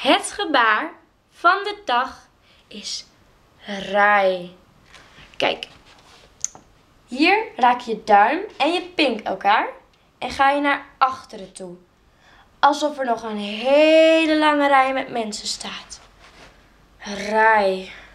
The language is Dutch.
Het gebaar van de dag is rij. Kijk, hier raak je duim en je pink elkaar en ga je naar achteren toe. Alsof er nog een hele lange rij met mensen staat. Rij.